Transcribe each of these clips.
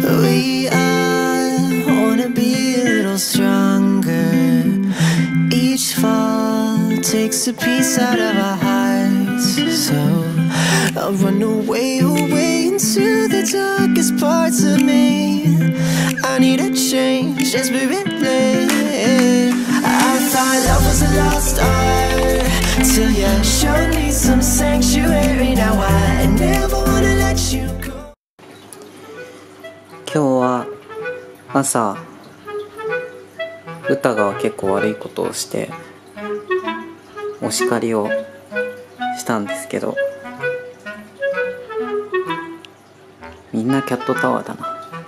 We all wanna be a little stronger. Each fall takes a piece out of our hearts. So I'll run away, away into the darkest parts of me. I need a change, desperately. I thought love was a lost art till you showed me some sanctuary. Now I never wanna let you go. 今日は朝歌が結構悪いことをしてお叱りをしたんですけど、みんなキャットタワーだな。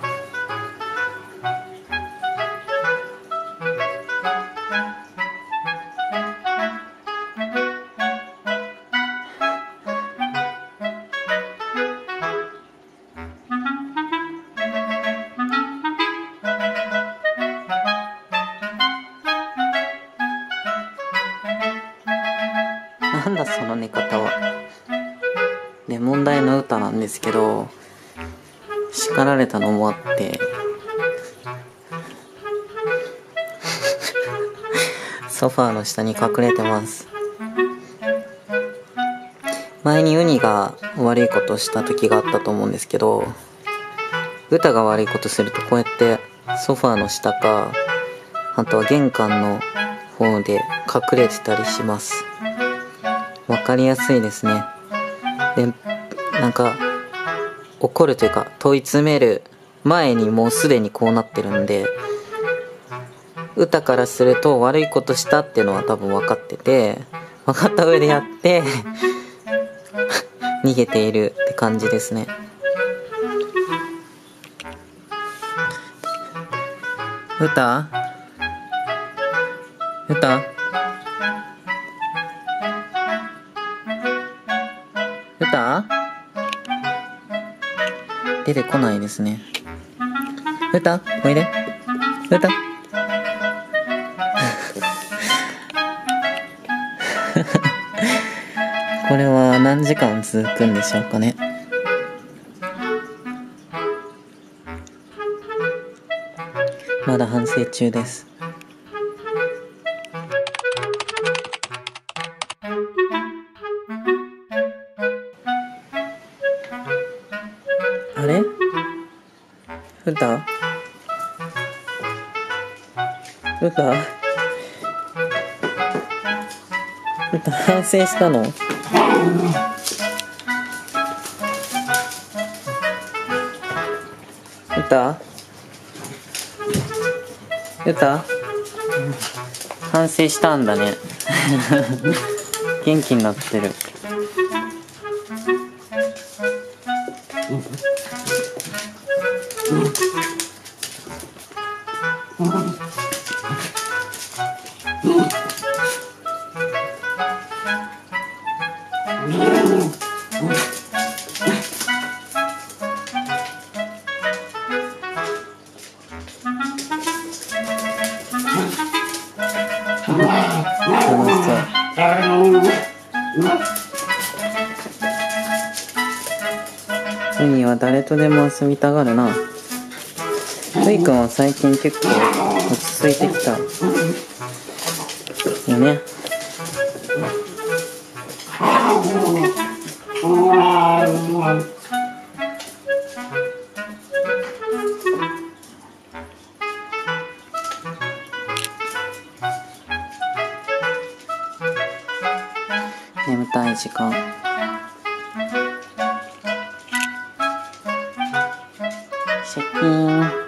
なんだその寝方は。で、問題の歌なんですけど、叱られたのもあってソファーの下に隠れてます。前にウニが悪いことした時があったと思うんですけど、歌が悪いことするとこうやってソファーの下か、あとは玄関の方で隠れてたりします。わかりやすいですね。で、なんか怒るというか問い詰める前にもうすでにこうなってるんで、歌からすると悪いことしたっていうのは多分分かってて、分かった上でやって逃げているって感じですね。歌出てこないですね。おいで。これは何時間続くんでしょうかね。まだ反省中です。あれ？歌反省したの？反省したんだね。元気になってる。楽しそう。ウニは誰とでも遊びたがるな。ウイくんは最近結構落ち着いてきたよね。眠たい時間。シャキーン。